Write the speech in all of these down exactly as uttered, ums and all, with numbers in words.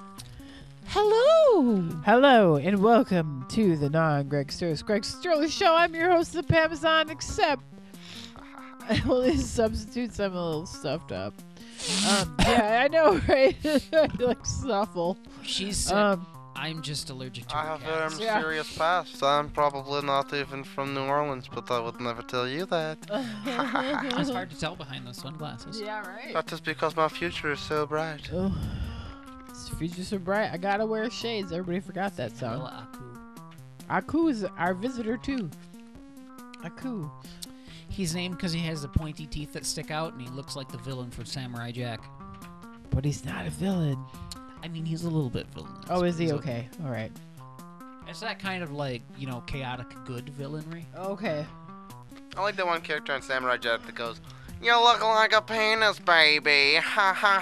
Hello! Hello, and welcome to the non-Greg Sturlis Greg Sturlis Show. I'm your host, the Pamazon, except well, these substitutes, I'm a little stuffed up. Um, yeah, I know, right? I like snuffle. She's sick. Um, I'm just allergic to I her have cats. very Yeah. serious past. I'm probably not even from New Orleans, but I would never tell you that. It's hard to tell behind those sunglasses. Yeah, right. That is because my future is so bright. Oh, this future's so bright. I gotta wear shades. Everybody forgot that song. Vanilla Aku. Aku is our visitor, too. Aku. He's named because he has the pointy teeth that stick out, and he looks like the villain from Samurai Jack. But he's not a villain. I mean, he's a little bit villainous. Oh, is but he? he's Okay. All right. It's that kind of like, you know, chaotic good villainry. Okay. I like the one character in Samurai Jack that goes, "You look like a penis, baby. Ha ha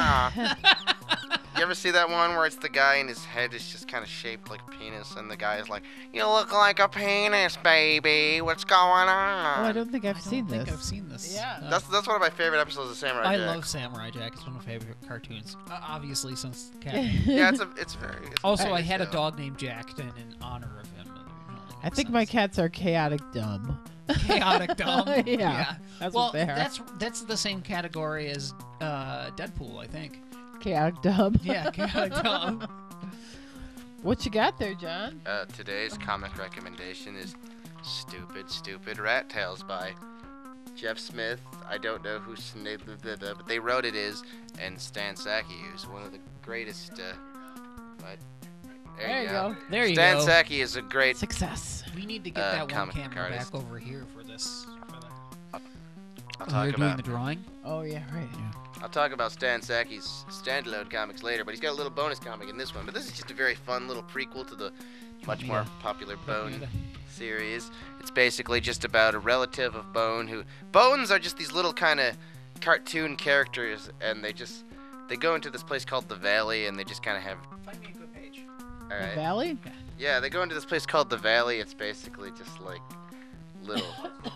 ha." You ever see that one where it's the guy and his head is just kind of shaped like a penis, and the guy is like, "You look like a penis, baby. What's going on?" Oh, I don't think I've I don't seen think this. I've seen this. Yeah. Uh, That's that's one of my favorite episodes of Samurai I Jack. love Samurai Jack. It's one of my favorite cartoons. Uh, obviously, since Cat. Yeah, it's a, it's very. It's Also, very I had a still. dog named Jack, and in honor of him. it really I makes think my sense. cats are chaotic dumb. Chaotic dumb. Yeah, that's well, what they are. that's that's the same category as uh, Deadpool, I think. Chaotic dumb. Yeah, chaotic dumb. What you got there, John? Uh, today's comic recommendation is Stupid, Stupid Rat Tales by Jeff Smith. I don't know who, sn- but they wrote it is, and Stan Sackey, who's one of the greatest. Uh, but there, There you go. There you Stan go. Sackey is a great. Success. We need to get Uh, that one comic camera artist. back over here for this. For the, I'll oh, talk you're doing about. the drawing? Oh yeah, right. I'll talk about Stan Sackey's standalone comics later, but he's got a little bonus comic in this one. But this is just a very fun little prequel to the much me more to- popular Want me Bone to- series. It's basically just about a relative of Bone who Bones are just these little kind of cartoon characters, and they just they go into this place called the Valley, and they just kind of have. Find me a good page. All The right. Valley? Yeah, they go into this place called the Valley. It's basically just like little.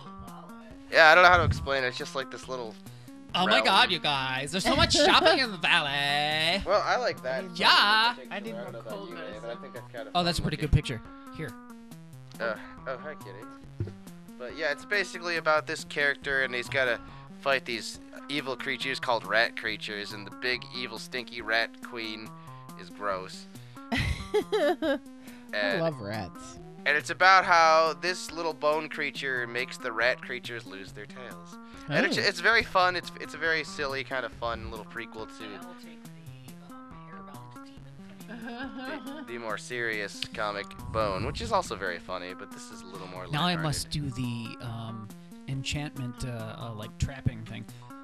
Yeah, I don't know how to explain it. It's just like this little. Oh my realm. god, you guys! There's so much shopping in the valley. Well, I like that. Yeah. I need don't more know about cold you, medicine. but I think that's kind of Oh, that's a fun pretty looking. good picture. Here. Uh, oh, hi, kitty. But yeah, it's basically about this character, and he's got to fight these evil creatures called rat creatures, and the big, evil, stinky rat queen is gross. I And, love rats. and it's about how this little bone creature makes the rat creatures lose their tails. And it's, Oh. it's very fun. It's it's a very silly, kind of fun little prequel to will take the um, airbound demon the, the more serious comic Bone, which is also very funny, but this is a little more Now I lighthearted. must do the um, enchantment, uh, uh, like trapping thing.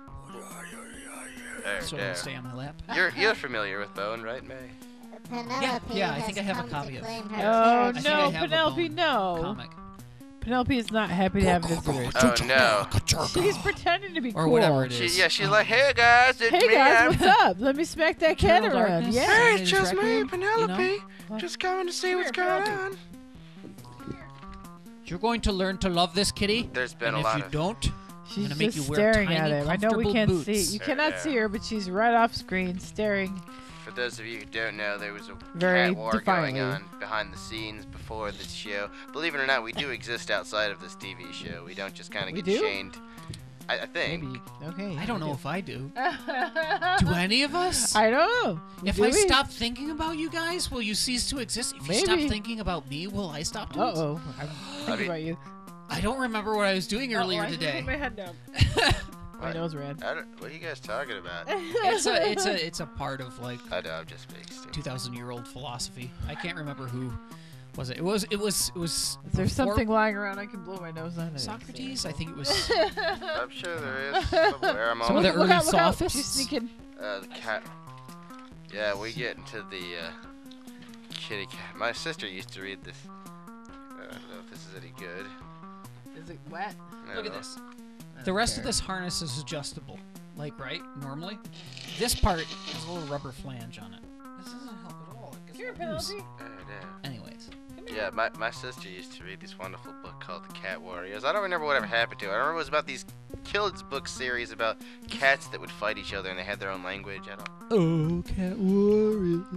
There, So there. it'll stay on my lap. You're you're familiar with Bone, right, May? Penelope yeah, I think has I have a come copy to of- claim Oh her think I no, have a Penelope, Bone no. Comic. Penelope is not happy to have visitors. Oh no. She's pretending to be Or cool. whatever it She, is. yeah, she's Um, like, hey guys, it's Hey me. guys, I'm- what's up? Let me smack that cat Eternal around. Darkness. Yeah. Hey, His it's just me, Requiem, Penelope. you know? Just coming to see Come what's here, going Penelope. on. You're going to learn to love this kitty. There's been and a if lot you of. don't, She's gonna make just you wear staring at tiny, him. I know we comfortable can't boots. see. You Yeah, cannot yeah. see her, but she's right off screen, staring. For those of you who don't know, there was a Very cat war defiantly. going on behind the scenes before this show. Believe it or not, we do exist outside of this T V show. We don't just kind of We get do? chained. I, I think. Maybe. Okay. I don't know we if I do. do. Do any of us? I don't know. If Do I we? stop thinking about you guys, will you cease to exist? If you stop Maybe. thinking about me, will I stop to Uh exist? oh. I'm thinking mean- about you. I don't remember what I was doing earlier Uh-oh, I today. Put my head down. My What? nose ran. I don't, what are you guys talking about? it's a it's a it's a part of like I know, I'm just being stupid. two thousand year old philosophy. I can't remember who was it. It was it was it was. Is there before something lying around I can blow my nose on? I didn't see Socrates? it. I think it was. I'm sure there is somewhere. I'm Some of always, the Look early out, look out. sophists? She's sneaking. uh, the cat. Yeah, we get into the uh, kitty cat. My sister used to read this. Uh, I don't know if this is any good. Is it wet? I Look at don't know. this. The rest of this harness is adjustable, like right normally. This part has a little rubber flange on it. This doesn't help at all. It gets Here, all loose. Penelope. Oh, no. Anyways, Come Yeah, Yeah, my, my sister used to read this wonderful book called The Cat Warriors. I don't remember whatever happened to it. I remember it was about these kids' book series about cats that would fight each other and they had their own language. I don't. Oh, Cat Warriors.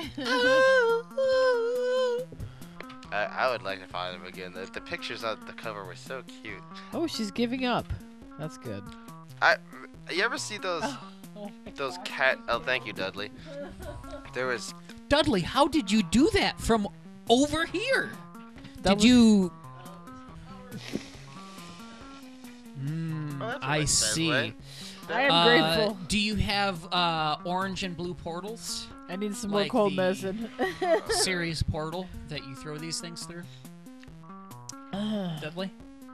I, I would like to find them again. The, the pictures on the cover were so cute. Oh, she's giving up. That's good. I. You ever see those Oh, those cat? Oh, thank you, Dudley. There was. Dudley, how did you do that from over here? That did was- you? Mm, Oh, that's a I nice see. segue. I am Uh, grateful. Do you have uh, orange and blue portals? I need some more like cold the- medicine. Series portal that you throw these things through? Dudley?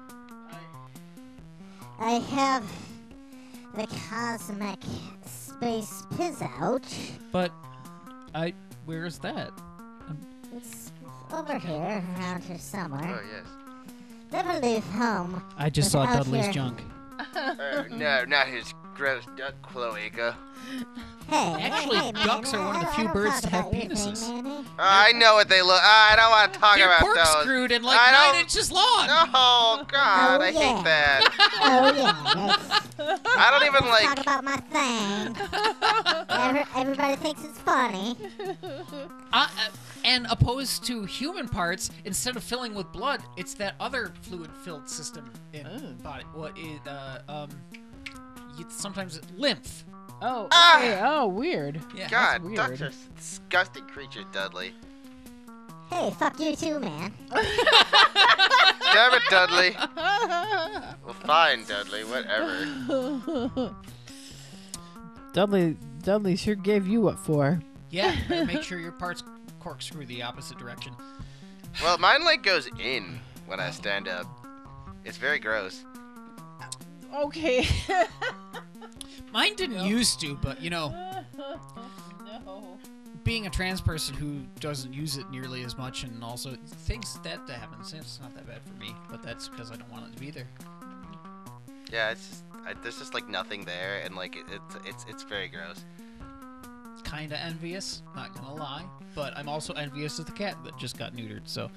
I have the cosmic space pizzouch. But I, where is that? It's over here, around here Oh somewhere. yes. Never leave home. I just It's saw out Dudley's here. junk. Uh, no, not his gross duck cloaca. Hey, Actually, hey, man, ducks are one of the I- I few don't birds talk to have about your thing, penises. Manny. Uh, I know what they look. Uh, I don't want to talk They're about those. corkscrewed and like I nine don't- inches long. Oh God, Oh, I yeah. hate that. Oh yeah, that's, I don't even let's like. talk about my thing. Every, everybody thinks it's funny. Uh, uh, and opposed to human parts, instead of filling with blood, it's that other fluid-filled system in Oh. body. What is uh um? You, sometimes lymph. Oh, Ah! okay. Oh, weird. Yeah. God, weird. ducks are disgusting creatures, Dudley. Hey, fuck you too, man. Damn it, Dudley. Well, fine, Dudley. Whatever. Dudley, Dudley sure gave you what for. Yeah. Better make sure your parts corkscrew the opposite direction. Well, mine like goes in when I stand up. It's very gross. Okay. Mine didn't No. used to, but you know, No. being a trans person who doesn't use it nearly as much, and also things that that happens, it's not that bad for me. But that's because I don't want it to be there. Yeah, it's just I, there's just like nothing there, and like it, it's it's it's very gross. Kinda envious, not gonna lie, but I'm also envious of the cat that just got neutered. So.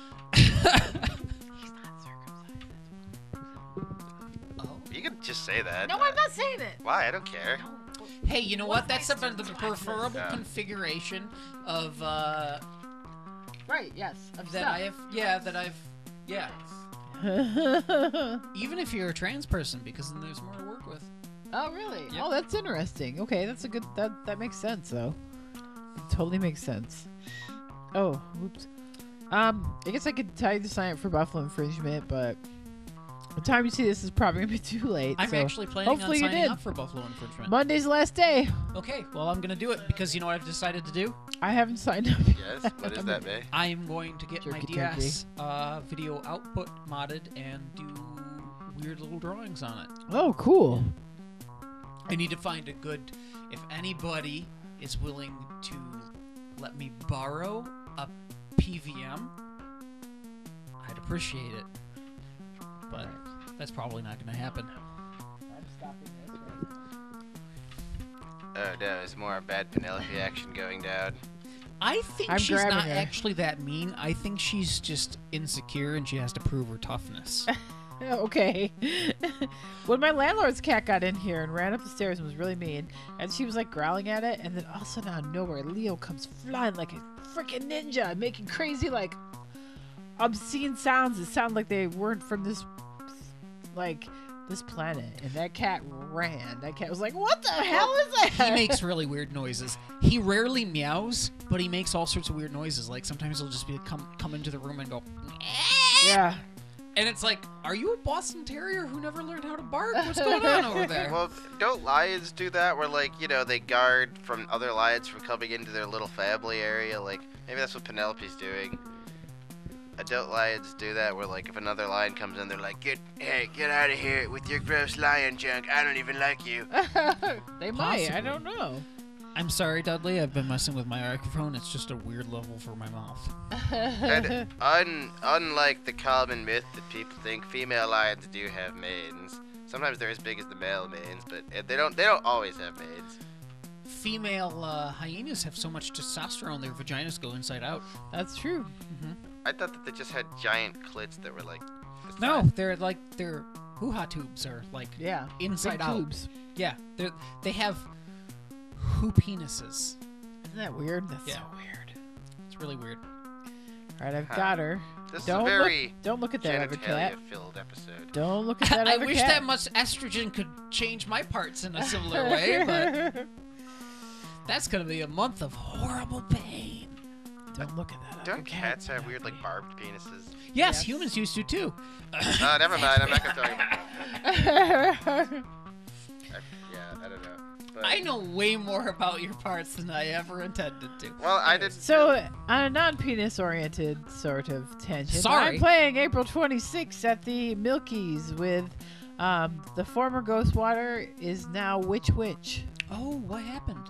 Oh. You can just say that. No, I'm not saying it. Why? I don't care. Hey, you know what? That's about the preferable Yeah. configuration of uh Right. Yes. Of that I have. Yeah, that I've. Yeah. have. Even if you're a trans person, because then there's more to work with. Oh, really? Yep. Oh, that's interesting. Okay, that's a good. That that makes sense, though. It totally makes sense. Oh, whoops. Um, I guess I could tell you to sign up for Buffalo infringement, but the time you see this is probably gonna be too late. I'm so actually planning on hopefully you signing did. up for Buffalo infringement. Monday's the last day. Okay, well I'm gonna do it because you know what I've decided to do? I haven't signed up. Yes. What is that, May? I am going to get my Jerky D S uh, video output modded and do weird little drawings on it. Oh, cool. I need to find a good. If anybody is willing to let me borrow a P V M, I'd appreciate it. But that's probably not going to happen. I'm stopping this right Oh no, it's more bad Penelope action going down. I think I'm she's grabbing not her. actually that mean. I think she's just insecure and she has to prove her toughness. Okay. When my landlord's cat got in here and ran up the stairs and was really mean, and she was like growling at it, and then all of a sudden out of nowhere, Leo comes flying like a freaking ninja, making crazy like obscene sounds that sound like they weren't from this like this planet. And that cat ran. That cat was like, "What the hell is that?" He makes really weird noises. He rarely meows, but he makes all sorts of weird noises. Like sometimes he'll just be come come into the room and go, Yeah. and it's like, are you a Boston Terrier who never learned how to bark? What's going on over there? Well, don't lions do that? Where like you know they guard from other lions from coming into their little family area? Like maybe that's what Penelope's doing. Adult lions do that, where like if another lion comes in, they're like, "Get, hey, get out of here with your gross lion junk. I don't even like you." They might. I Possibly. don't know. I'm sorry, Dudley. I've been messing with my microphone. It's just a weird level for my mouth. And un, unlike the common myth that people think, female lions do have manes. Sometimes they're as big as the male manes, but uh, they don't. They don't always have manes. Female uh, hyenas have so much testosterone, their vaginas go inside out. That's true. Mm-hmm. I thought that they just had giant clits that were like. the No, size- they're like they're hoo-ha tubes are like Yeah. inside Big out. tubes. Yeah, they they have who penises. Isn't that weird? That's Yeah. so weird. It's really weird. All right, I've Huh. got her. This Don't is a very look. Don't look at that other cat. genitalia-filled episode. Don't look at that I other wish cat. that much estrogen could change my parts in a similar way, but that's gonna be a month of horrible pain. Don't look at that. other Don't cat. cats have weird like barbed penises? Yes, Yes. humans used to too. Uh, never mind. I'm not gonna tell you. I, yeah, I don't know. But, I know way more about your parts than I ever intended to. Well, I did. So, on a non-penis-oriented sort of tangent, Sorry. I'm playing April twenty-sixth at the Milkies with um, the former Ghostwater is now Witch Witch. Oh, what happened?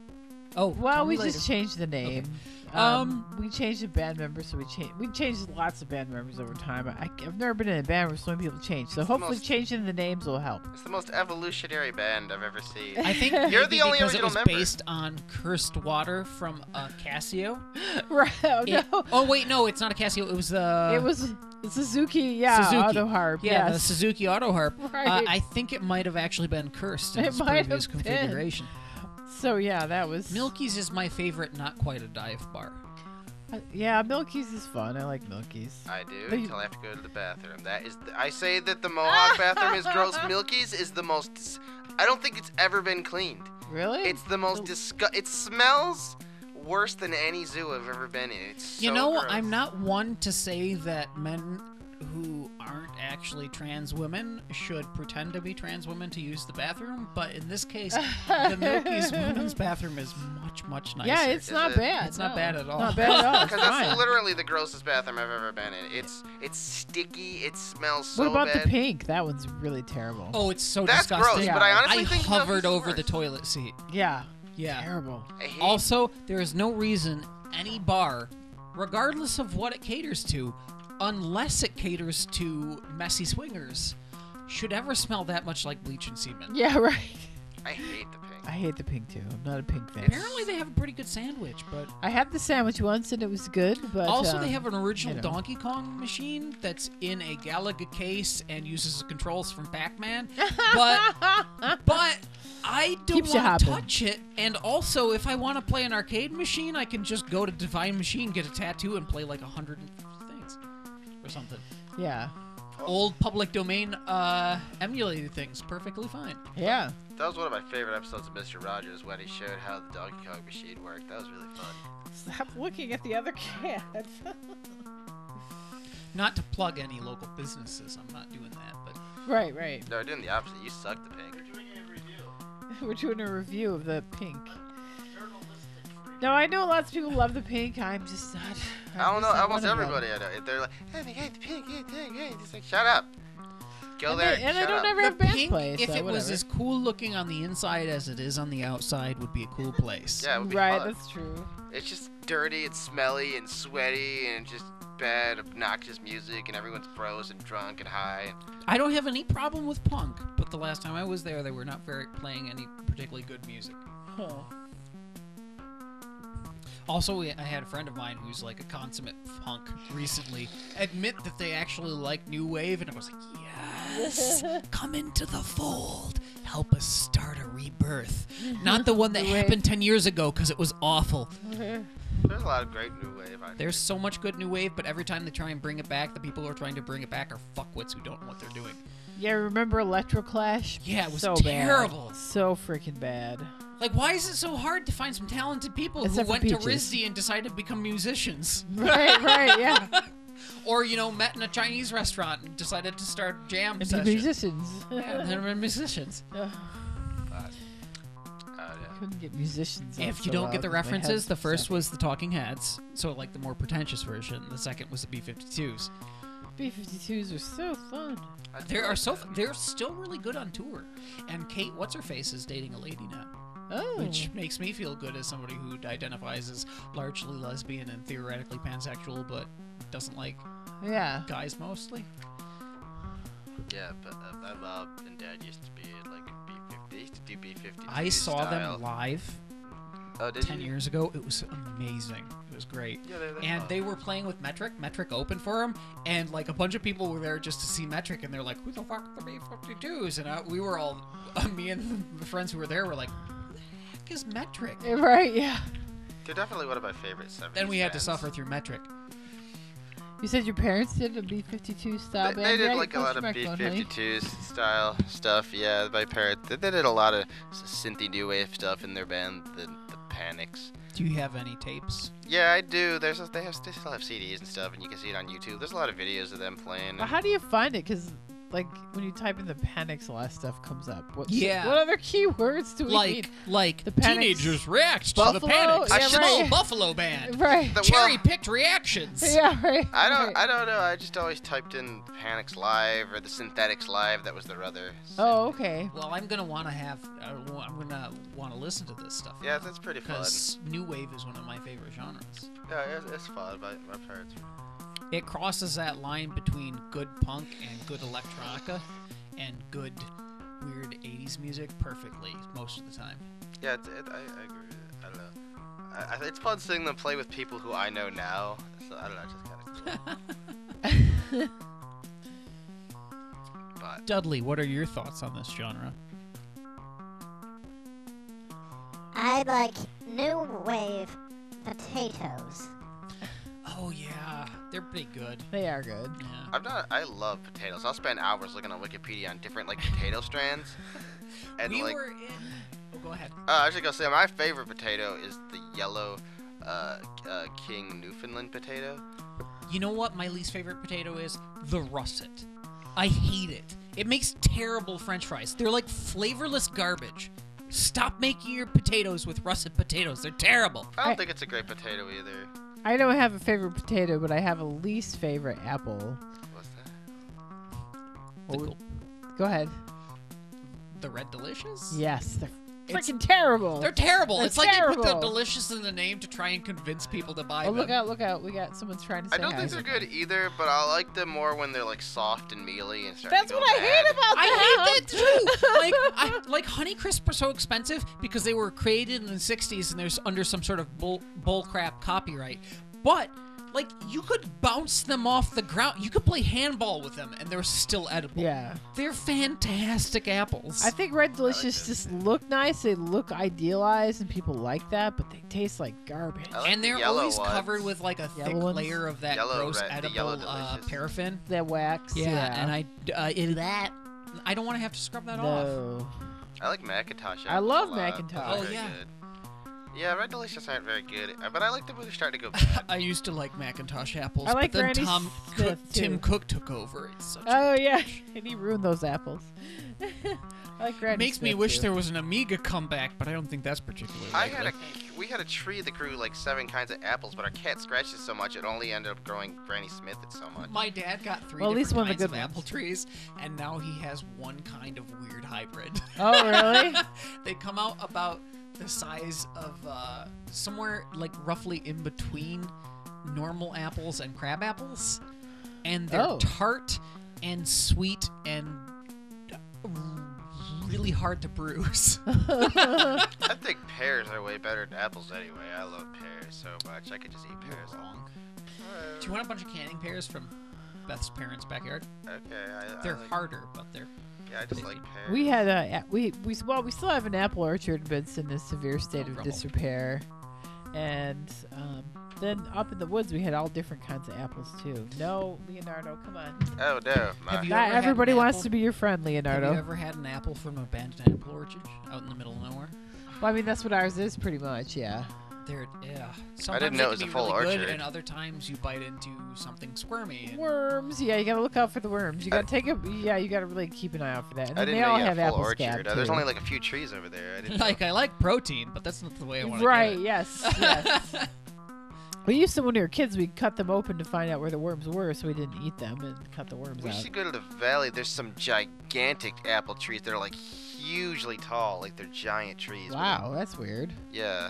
Oh, Well, tell we me just later. changed the name. Um, we changed the band members, so we changed. We changed lots of band members over time. I, I've never been in a band where so many people change. So It's the hopefully, most- changing the names will help. It's the most evolutionary band I've ever seen. I think You're maybe the only because it original was member. based on cursed water from a Casio. Right? Oh, It- no, oh wait, no, it's not a Casio. It was the. it was Suzuki. Yeah, Suzuki. auto harp. Yeah, the yes. Suzuki Auto Harp. Right. Uh, I think it might have actually been cursed in It its might previous have been. configuration. So yeah, that was Milky's is my favorite, not quite a dive bar. Uh, yeah, Milky's is fun. I like Milky's. I do They- until I have to go to the bathroom. That is, the, I say that the Mohawk bathroom is gross. Milky's is the most. dis- I don't think it's ever been cleaned. Really? It's the most disgust. It smells worse than any zoo I've ever been in. It's so You know, gross. I'm not one to say that men who aren't actually trans women should pretend to be trans women to use the bathroom, but in this case, the Milky's women's bathroom is much, much nicer. yeah, it's Is not it? bad. It's not no. bad at all. Not bad at all. It's Because that's fine. literally the grossest bathroom I've ever been in. It's it's sticky. It smells so What about bad. the pink? That one's really terrible. Oh, it's so That's disgusting. gross, Yeah. but I honestly I think hovered Milky's is over the worse. toilet seat. Yeah. Yeah. Terrible. I hate Also, there is no reason any bar, regardless of what it caters to, unless it caters to messy swingers, should ever smell that much like bleach and semen. Yeah, right. I hate the pink. I hate the pink too. I'm not a pink fan. Apparently, they have a pretty good sandwich, but I had the sandwich once and it was good, but also um, they have an original you know. Donkey Kong machine that's in a Galaga case and uses the controls from Pac-Man. But but I don't Keeps you want to hopping. touch it. And also, if I want to play an arcade machine, I can just go to Divine Machine, get a tattoo, and play like a hundred things or something. yeah, Old public domain uh, emulated things, perfectly fine. yeah. That was one of my favorite episodes of Mister Rogers when he showed how the Donkey Kong machine worked. That was really fun. Stop looking at the other cat. Not to plug any local businesses, I'm not doing that, but right, right. No, we're doing the opposite. You suck the pink. We're doing a review of the pink. No, I know lots of people love the pink. I'm just not. I'm I don't know. just not Almost one of them. everybody I know. They're like, hey, they hate the pink. Hey, dang, hey. It's like, shut up. Go And, there. they, and I shut don't up. ever have the band pink, play, if so it was whatever. as cool looking on the inside as it is on the outside, would be a cool place. Yeah, it would be Right, fun. that's true. It's just dirty and smelly and sweaty and just bad, obnoxious music, and everyone's frozen, drunk, and high. I don't have any problem with punk, but the last time I was there, they were not very playing any particularly good music. Huh. Also, we, I had a friend of mine who's like a consummate punk recently admit that they actually like new wave, and I was like, yes, come into the fold, help us start a rebirth. Not the one that New wave. happened ten years ago because it was awful. There's a lot of great new wave. I think. There's so much good new wave, but every time they try and bring it back, the people who are trying to bring it back are fuckwits who don't know what they're doing. Yeah, remember Electroclash? Yeah, it was so terrible. Bad. So freaking bad. Like, why is it so hard to find some talented people Except who for went to Peaches. RISD and decided to become musicians? Right, right, yeah. Or, you know, met in a Chinese restaurant and decided to start jam And be sessions. musicians. Yeah, and they're musicians. Ugh, Uh, yeah. couldn't get musicians. out If you so don't loud get the 'cause my references, head's the first stuck. was the Talking Heads, so like the more pretentious version. The second was the B fifty-twos. B fifty-twos are so fun. I do They are like so that. they're still really good on tour. And Kate, what's her face, is dating a lady now, Oh. which makes me feel good as somebody who identifies as largely lesbian and theoretically pansexual, but doesn't like Yeah. guys mostly. Yeah, but uh, my mom and dad used to be in like a B fifty. They used to do B fifty. I saw style. them live. Oh, did ten you? years ago. It was amazing. It was great. Yeah, they're, they're And fun. they were playing with Metric. Metric opened for them, and like a bunch of people were there just to see Metric, and they're like, "Who the fuck are the B fifty-twos?" And I, we were all, uh, me and the friends who were there were like, "Who the heck is Metric?" Right, yeah. They're definitely one of my favorite seventies Then we had to bands. suffer through Metric. You said your parents did a B fifty-two style They, band? they did Yeah, like a close lot your of B microphone, honey. fifty-twos style stuff. Yeah, my parents they, they did a lot of synthy new wave stuff in their band, the the Panics. Do you have any tapes? Yeah, I do. There's a, they have they still have C Ds and stuff, and you can see it on YouTube. There's a lot of videos of them playing. Well, how do you find it? Because, like, when you type in the Panics, a lot of stuff comes up. What, Yeah. What other keywords do we Like, need? like The Panics- teenagers react to the Buffalo? Panics. Yeah, Small right. Buffalo band. Right. The- Cherry well, picked reactions. Yeah, right. I don't right. I don't know. I just always typed in Panics Live or the Synthetics Live. That was their other. Oh, okay. Well, I'm gonna want to have. Uh, wa- I'm gonna want to listen to this stuff. Yeah, that's pretty fun. Because new wave is one of my favorite genres. Yeah, it's, it's fun. My, my parents. It crosses that line between good punk and good electronica, and good weird eighties music perfectly most of the time. Yeah, it's, it, I, I agree with it. I don't know. I, I, it's fun seeing them play with people who I know now. So I don't know, it's just kind of cool. But Dudley, what are your thoughts on this genre? I like new wave potatoes. Oh yeah, they're pretty good. They are good. Yeah. I'm not. I love potatoes. I'll spend hours looking on Wikipedia on different like potato strands. And we like, were in. Oh, go ahead. uh, I was just gonna say my favorite potato is the yellow uh, uh, King Newfoundland potato. You know what my least favorite potato is? The russet. I hate it. It makes terrible French fries. They're like flavorless garbage. Stop making your potatoes with russet potatoes. They're terrible. I don't I- think it's a great potato either. I don't have a favorite potato, but I have a least favorite apple. What's that? The, What would- gl- Go ahead. the Red Delicious? Yes, they're It's- freaking terrible. They're terrible. They're it's like they put the terrible. delicious in the name to try and convince people to buy Oh, them. look out, look out. We got someone's trying to say I don't hi. think they're good either, but I like them more when they're like soft and mealy and start That's to go what I bad. hate about them. I hate that too. Like, I, like Honeycrisp are so expensive because they were created in the sixties and there's under some sort of bull, bull crap copyright. But like, you could bounce them off the ground. You could play handball with them and they're still edible. Yeah. They're fantastic apples. I think Red Delicious just look nice. They look idealized, and people like that, but they taste like garbage. I like and the they're yellow always ones. covered with like a Yellow thick ones? layer of that Yellow, gross red- the edible yellow uh, delicious. paraffin. That wax. Yeah, Yeah, and I uh, it, that I don't want to have to scrub that off. no. I like Macintosh. I apples love a lot. Macintosh. Those are Oh, very yeah. good. Yeah, Red Delicious aren't very good, uh, but I like them when they're starting to go bad. I used to like Macintosh apples, I like but then Granny Tom Smith, Cook, Tim too. Cook took over. It's such a- Oh yeah, and he ruined those apples. I like Granny it makes me Smith, wish too. there was an Amiga comeback, but I don't think that's particularly I likely. had a we had a tree that grew like seven kinds of apples, but our cat scratched it so much it only ended up growing Granny Smith it so much. My dad got three Well, at different least one of the kinds of, good apple ones. trees, and now he has one kind of weird hybrid. Oh really? They come out about the size of uh, somewhere like roughly in between normal apples and crab apples, and they're Oh. tart and sweet and really hard to bruise. I think pears are way better than apples anyway. I love pears so much. I could just eat pears. all- Wrong. Do you want a bunch of canning pears from Beth's parents' backyard? Okay, I, They're I like, harder, but they're Yeah, I just like pears. We had a a- we we well we still have an apple orchard, but it's in a severe state Oh, of rubble. disrepair. And um, then up in the woods, we had all different kinds of apples too. No, Leonardo, come on. Oh no, my, Have you Not ever had everybody an wants apple? to be your friend, Have you Leonardo. ever had an apple from an abandoned apple orchard out in the middle of nowhere? Well, I mean that's what ours is pretty much. Yeah. They're yeah. Sometimes didn't they know can it was a be full really good, orchard. and other times you bite into something squirmy. And Worms. Yeah, you gotta look out for the worms. You I- gotta take a yeah. You gotta really keep an eye out for that. And I then didn't they know all you have had a full apple orchard. scab Uh, There's too. only like a few trees over there. I didn't like know. I like protein, but that's not the way I want to Right. get Yes. it. Yes. We used to when we were kids. We'd cut them open to find out where the worms were, so we didn't eat them and cut the worms We out. should go to the valley. There's some gigantic apple trees that are like hugely tall, like they're giant trees. with- Wow, that's weird. Yeah.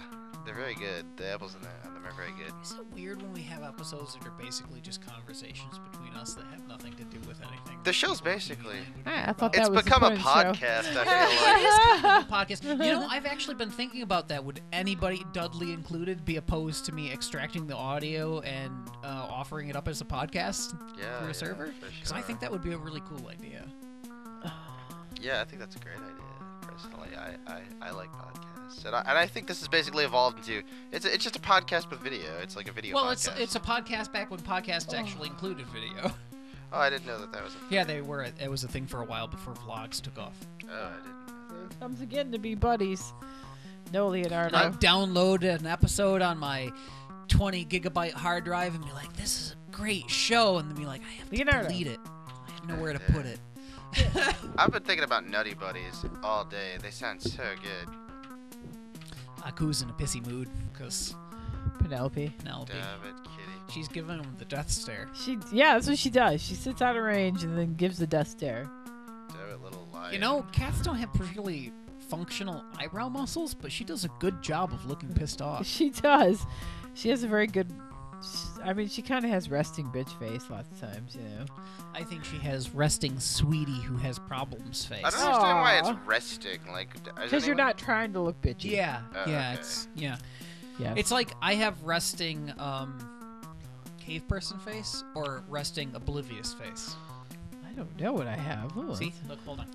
They're very good. The apples in the, on them are very good. Is it weird when we have episodes that are basically just conversations between us that have nothing to do with anything? The show's basically. I, I thought It's that was become the a point of the show. podcast. I It feel like. is kind of a podcast. You know, I've actually been thinking about that. Would anybody, Dudley included, be opposed to me extracting the audio and uh, offering it up as a podcast Yeah. through a yeah, server? for Because I sure. think that would be a really cool idea. Yeah, I think that's a great idea. Personally, I, I, I like podcasts, and I, and I think this has basically evolved into it's a, it's just a podcast with video. It's like a video. Well, podcast. it's it's a podcast back when podcasts actually included video. Oh, I didn't know that that was. A Yeah, they were. It was a thing for a while before vlogs took off. Oh, I didn't. know Here it comes again to be buddies. No, Leonardo. I'd download an episode on my twenty gigabyte hard drive and be like, "This is a great show," and then be like, "I have to Leonardo. delete it. I have nowhere to Yeah. put it." that. I've been thinking about Nutty Buddies all day. They sound so good. Aku's in a pissy mood because Penelope. Penelope. Damn it, kitty. She's giving him the death stare. She, yeah, that's what she does. She sits out of range and then gives the death stare. Damn it, little lion. You know, cats don't have particularly functional eyebrow muscles, but she does a good job of looking pissed off. She does. She has a very good. I mean, she kind of has resting bitch face lots of times, you know. I think she has resting sweetie who has problems face. I don't understand why Aw. it's resting. Like, d- is Because you're anyone- not trying to look bitchy. Yeah, Oh, yeah, okay. it's yeah. Yeah. It's like I have resting um, cave person face or resting oblivious face. I don't know what I have. Ooh, See, look, hold on.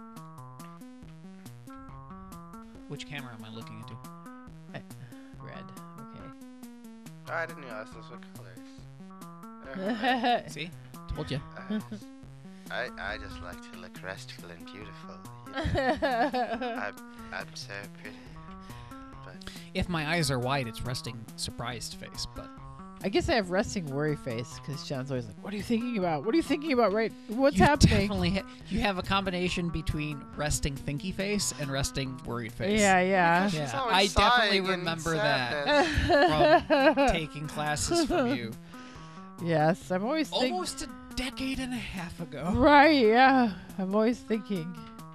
Which camera am I looking into? red. Okay. Oh, I didn't realize those were colors. See, told you. Uh, I I just like to look restful and beautiful. You know? I'm I'm so pretty. But If my eyes are wide, it's resting surprised face. But I guess I have resting worry face because John's always like, "What are you thinking about? What are you thinking about? Right? What's you happening?" definitely ha- you have a combination between resting thinky face and resting worried face. Yeah, yeah. she's Yeah, always I definitely sighing in remember that. sadness. From taking classes from you Yes, I'm always thinking. almost a decade and a half ago. Right? Yeah, I'm always thinking.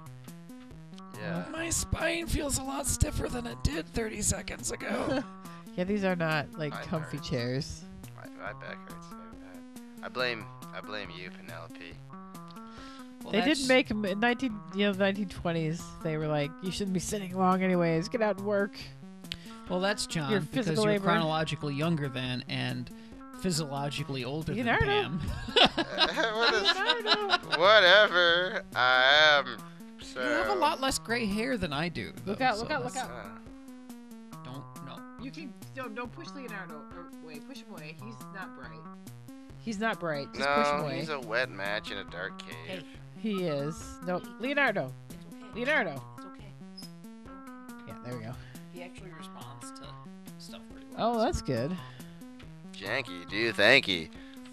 Yeah. My spine feels a lot stiffer than it did thirty seconds ago. Yeah, these are not like Mine comfy hurts. chairs. My, my back hurts so bad. I blame I blame you, Penelope. Well, They that's- didn't make them in nineteen, you know, nineteen twenties. They were like, "You shouldn't be sitting long, anyways. Get out and work." Well, that's John Your because physical you're labor. chronologically younger than and physiologically older than Leonardo. Pam. what is, whatever. I am. So. You have a lot less gray hair than I do. Look though, out, look so out, look that's- out. Uh, Don't no. You can don't don't push Leonardo. Or wait, push him away. He's not bright. He's not bright. Just push him no, away. he's a wet match in a dark cave. Hey. He is. No, Leonardo. It's okay. Leonardo. It's okay. Yeah, there we go. He actually responds to stuff pretty well. Oh, that's good. Janky, do thanky.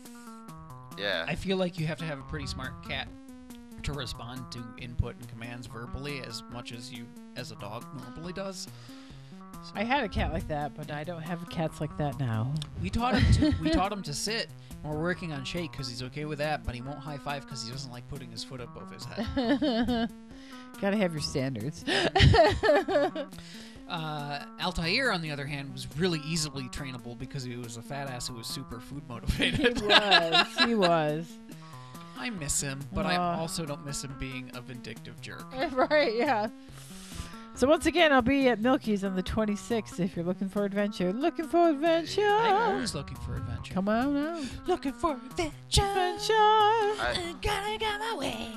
Yeah. I feel like you have to have a pretty smart cat to respond to input and commands verbally as much as you as a dog normally does. So I had a cat like that, but I don't have cats like that now. we taught him to we taught him to sit. And we're working on shake because he's okay with that, but he won't high five because he doesn't like putting his foot above his head. Gotta have your standards. Uh, Altair, on the other hand, was really easily trainable because he was a fat ass who was super food he motivated. was. He was. I miss him, but I Aw. also don't miss him being a vindictive jerk. Right, yeah. So once again, I'll be at Milky's on the twenty-sixth if you're looking for adventure. Looking for adventure. I'm always looking for adventure. Come on out. Looking for adventure. Adventure. I, Gotta go my way.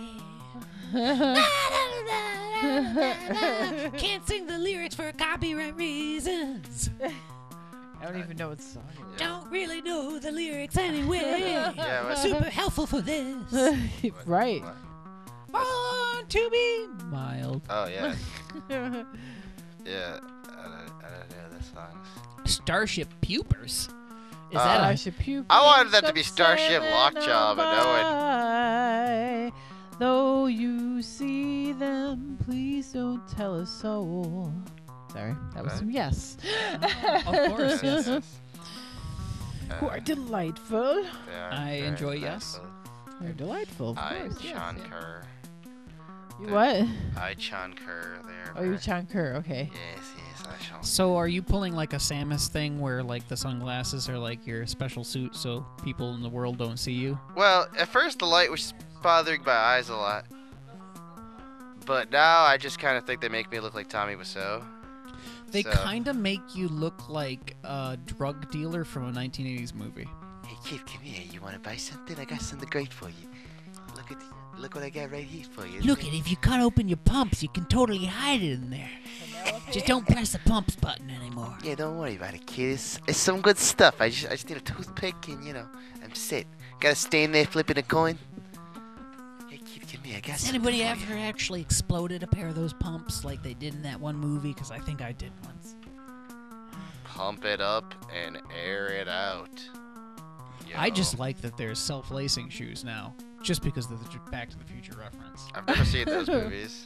Can't sing the lyrics for copyright reasons. I don't even know what song it Don't really know the lyrics anyway. yeah, what's, Super helpful for this. is. Right. what? Born to be mild. Oh yeah, yeah. I don't, I don't know the songs. Starship Pupers. Is Uh, that a Starship Pupils I wanted that to be come Starship sailing Lockjaw, but no one- by. Though you see them, please don't tell a soul. Sorry, that was What? some yes. Of course, yes. Who Uh, are delightful. they are I very enjoy yes. delightful. They're delightful, of I course. Yes, Chan yeah. Kerr. You what? I Chan Kerr there. Oh, you Chan Kerr. Okay. Yes, yes. special. So are you pulling like a Samus thing where like the sunglasses are like your special suit so people in the world don't see you? Well, at first the light was bothering my eyes a lot. But now I just kind of think they make me look like Tommy Wiseau. They So- kind of make you look like a drug dealer from a nineteen eighties movie. Hey kid, come here. You want to buy something? I got something great for you. Look at, look what I got right here for you. Look, it if you cut open your pumps, you can totally hide it in there. Just don't press the pumps button anymore. Yeah, don't worry about it, kid. It's, it's some good stuff. I just, I just need a toothpick and you know, I'm set. Gotta stand there flipping a coin. Hey kid, come here. I got Has something anybody for ever you. actually exploded a pair of those pumps like they did in that one movie? Because I think I did once. Pump it up and air it out. I Yo. just like that there's self-lacing shoes now, just because of the J- Back to the Future reference. I've never seen those movies.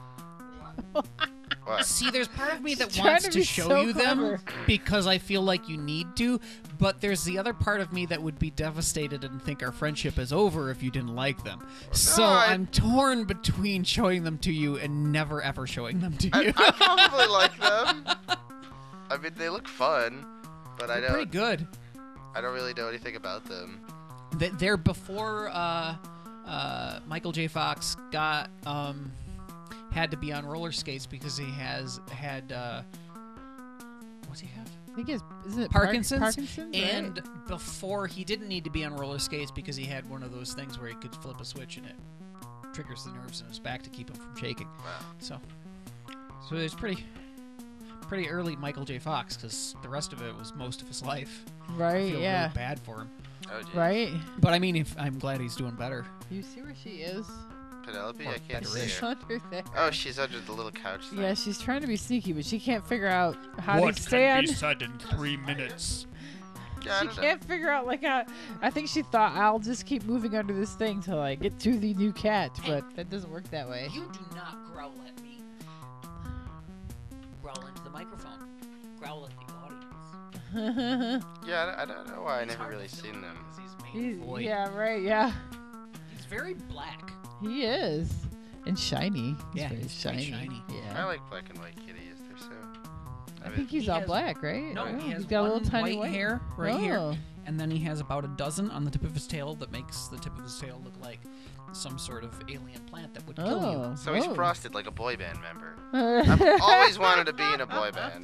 What? See, there's part of me that She's trying wants to to be show so you them clever. because I feel like you need to, but there's the other part of me that would be devastated and think our friendship is over if you didn't like them. So I- I'm torn between showing them to you and never ever showing them to I, you. I probably like them. I mean, they look fun, but I They're pretty don't. good. I don't really know anything about them. They- They're before uh, uh, Michael J. Fox got um, had to be on roller skates because he has had uh, what's he have? I think it's isn't it Par- Parkinson's, Parkinson's, right? and before he didn't need to be on roller skates because he had one of those things where he could flip a switch and it triggers the nerves in his back to keep him from shaking. Wow. So, so it's pretty, pretty early Michael J. Fox because the rest of it was most of his life. I right, feel yeah, really bad for him, Oh, geez. right. but I mean, if I'm glad he's doing better. You see where she is? Penelope? Or I can't see better-ish. her. Under there. Oh, she's under the little couch thing. Yeah, she's trying to be sneaky, but she can't figure out how What to can stand. be said in three minutes? Yeah, I She don't know. can't figure out like how. I think she thought I'll just keep moving under this thing till I get to the new cat, but that doesn't work that way. You do not growl at me. Growl into the microphone. Growl at the audience. Yeah, I, I don't know why I never really seen them. He's- Boy. yeah, right. Yeah, He's very black. he is, and shiny. He's Yeah, very he's very shiny. shiny. Yeah. I like black and white kitties. They're so. I mean, think he's He all has- black, right? No, Oh, he has he's got a one little tiny white white hair right here. Oh. And then he has about a dozen on the tip of his tail that makes the tip of his tail look like some sort of alien plant that would kill Oh. so he's whoa. frosted like a boy band member. I've always wanted to be in a boy band.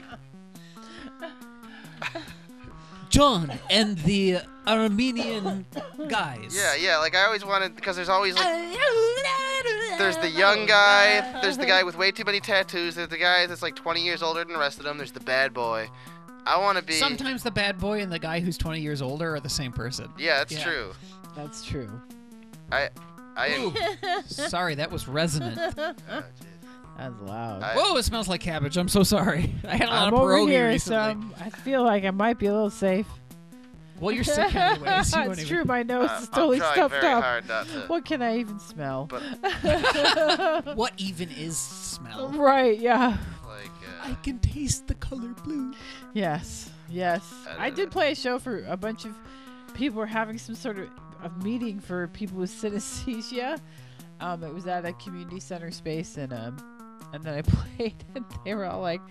John and the Armenian guys. Yeah, yeah. Like I always wanted because there's always like there's the young guy, there's the guy with way too many tattoos, there's the guy that's like twenty years older than the rest of them. There's the bad boy. I want to you. be. Sometimes the bad boy and the guy who's twenty years older are the same person. Yeah, that's Yeah. true. That's true. I. I. Sorry, that was resonant. Oh, jeez. That's loud. I- Whoa, it smells like cabbage. I'm so sorry. I had a lot I'm of over pierogi here, recently. so I'm- I feel like I might be a little safe. Well, you're sick anyways. You won't it's even- true. My nose I- is totally I'm trying stuffed very up. hard not to. What can I even smell? But What even is smell? Right, yeah. like. I Uh, can taste the color blue. Yes, yes. I I don't did know. play a show for a bunch of people were having some sort of, of meeting for people with synesthesia. Um, it was at a community center space, and um, and then I played, and they were all like,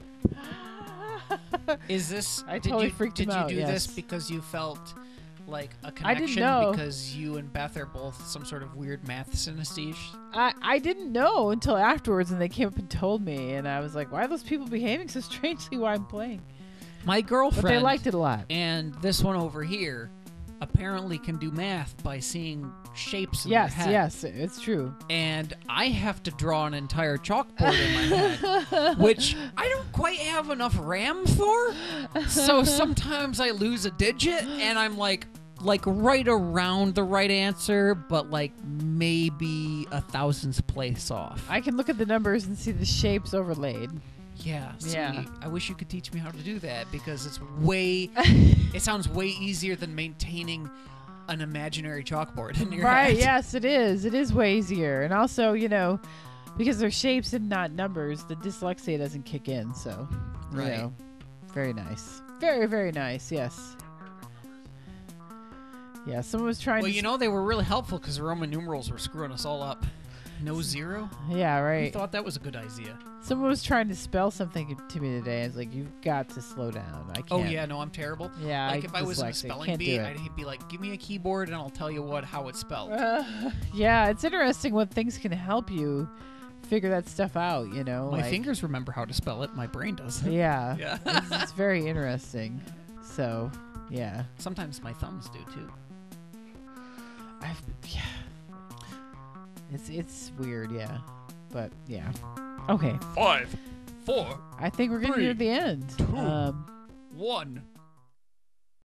Is this? I did totally you, freaked Did him you out, do yes. this because you felt like a I didn't connection know. because you and Beth are both some sort of weird math synesthesia? I, I didn't know until afterwards, and they came up and told me, and I was like, why are those people behaving so strangely while I'm playing? My But girlfriend they liked it a lot. and this one over here apparently can do math by seeing shapes in Yes, their head. yes, it's true. And I have to draw an entire chalkboard in my head, which I don't quite have enough RAM for. So sometimes I lose a digit, and I'm like, like right around the right answer, but like maybe a thousandth place off. I can look at the numbers and see the shapes overlaid. Yeah, see, Yeah. I wish you could teach me how to do that because it's way, it sounds way easier than maintaining an imaginary chalkboard in your Right, head. yes, it is. It is way easier. And also, you know, because they're shapes and not numbers, the dyslexia doesn't kick in. So, you Right. know, very nice. Very, very nice, yes. Yeah, someone was trying Well, to. you know, they were really helpful because the Roman numerals were screwing us all up. No zero? Yeah, I right. thought that was a good idea. Someone was trying to spell something to me today. I was like, "You've got to slow down. I can't." Oh, yeah, no, I'm terrible. Yeah, Like, I, if I was in a dyslexic. spelling Can't bee, do it. I'd be like, give me a keyboard and I'll tell you what how it's spelled. Uh, yeah, it's interesting what things can help you figure that stuff out. You know, My like, fingers remember how to spell it. My brain doesn't. Yeah, Yeah. it's, it's very interesting. So, yeah, Sometimes my thumbs do, too. I've, yeah, it's it's weird. Yeah, but yeah, okay. Five, four, I think we're getting Three, near the end. two, Um, one.